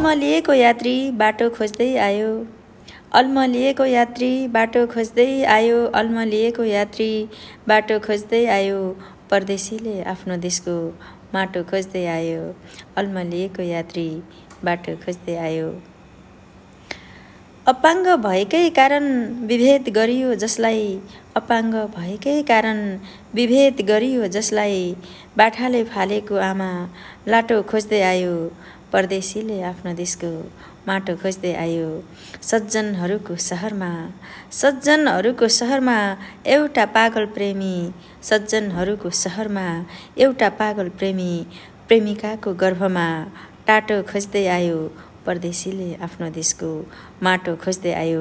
अल्मलिएको यात्री बाटो खोज्दै आयो। अल्मलिएको यात्री बाटो खोज्दै आयो। अल्मलिएको यात्री बाटो खोज्दै आयो। परदेशीले आफ्नो देशको माटो खोज्दै आयो। अल्मलिएको यात्री बाटो खोज्दै आयो। अपाङ्ग भएकै कारण विभेद गरियो जसलाई, अपाङ्ग भएकै कारण विभेद गरियो जसलाई, बाठाले फालेको आमा लाटो खोज्दै आयो। परदेशीले आफ्नो देशको माटो खोज्दै आयो। सज्जनहरूको सहरमा, सज्जनहरूको सहरमा एउटा पागल प्रेमी, सज्जनहरूको सहरमा एउटा पागल प्रेमी, प्रेमिकाको गर्भमा टाटो खोज्दै आयो। परदेशीले आफ्नो देशको माटो खोज्दै आयो।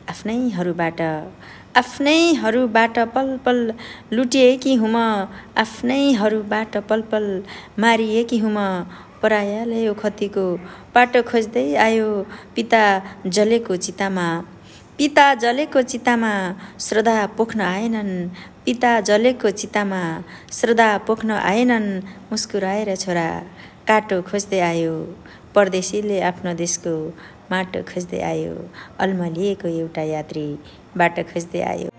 आफ्नैहरूबाट पल पल लुटिएकी हुँ म, आफ्नैहरूबाट पल पल मारिएकी हुँ म, परायाले ओखतीको पाटो खोज्दै आयो। पिता जलेको चितामा, पिता जलेको चितामा श्रद्धा पोख्न आएनन्, पिता जलेको चितामा श्रद्धा पोख्न आएनन्, मुस्कुराएर छोरा काटो खोज्दै आयो। परदेशीले आफ्नो देशको माटो खोज्दै आयो। अल्मलिएको एउटा यात्री बाटो खोज्दै आयो।